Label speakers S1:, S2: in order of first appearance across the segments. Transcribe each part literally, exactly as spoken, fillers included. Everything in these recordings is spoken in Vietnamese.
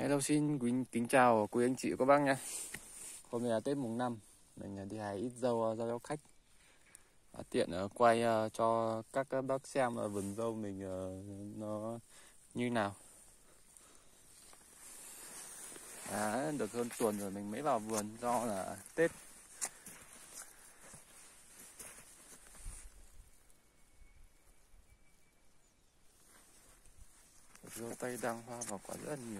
S1: Hello, xin quý kính chào quý anh chị và các bác nha. Hôm nay là Tết mùng năm, mình đi hái ít dâu dâu cho khách. À, tiện uh, quay uh, cho các bác xem uh, vườn dâu mình uh, nó như nào. À, được hơn tuần rồi mình mới vào vườn do là Tết. Dâu tây đang hoa vào quả rất là nhiều.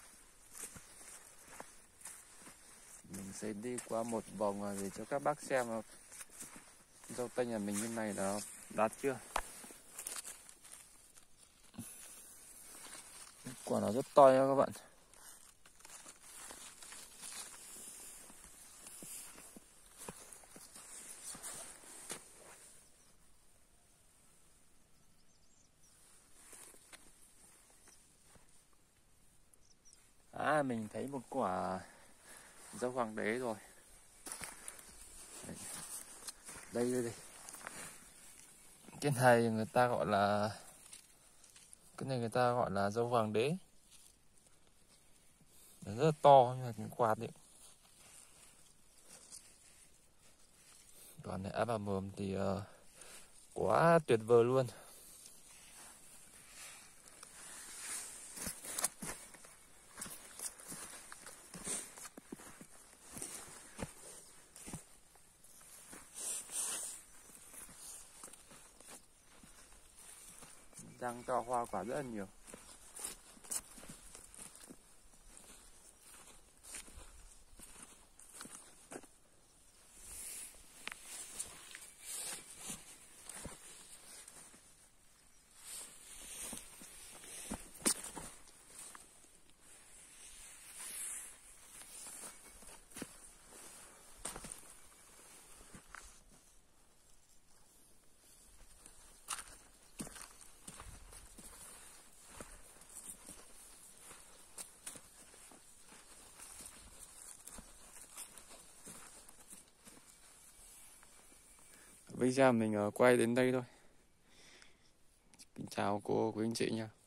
S1: Mình sẽ đi qua một vòng để cho các bác xem dâu tây nhà mình như này là đạt chưa. Quả nó rất to nha các bạn. À, mình thấy một quả dâu hoàng đế rồi. Đây đây đây. Cái này người ta gọi là cái này người ta gọi là dâu hoàng đế. Nó rất là to như là cái quạt đấy. Còn này áp vào mồm thì uh, quá tuyệt vời luôn. Đang cho hoa quả rất là nhiều. Bây giờ mình uh, quay đến đây thôi. Kính chào cô quý anh chị nha.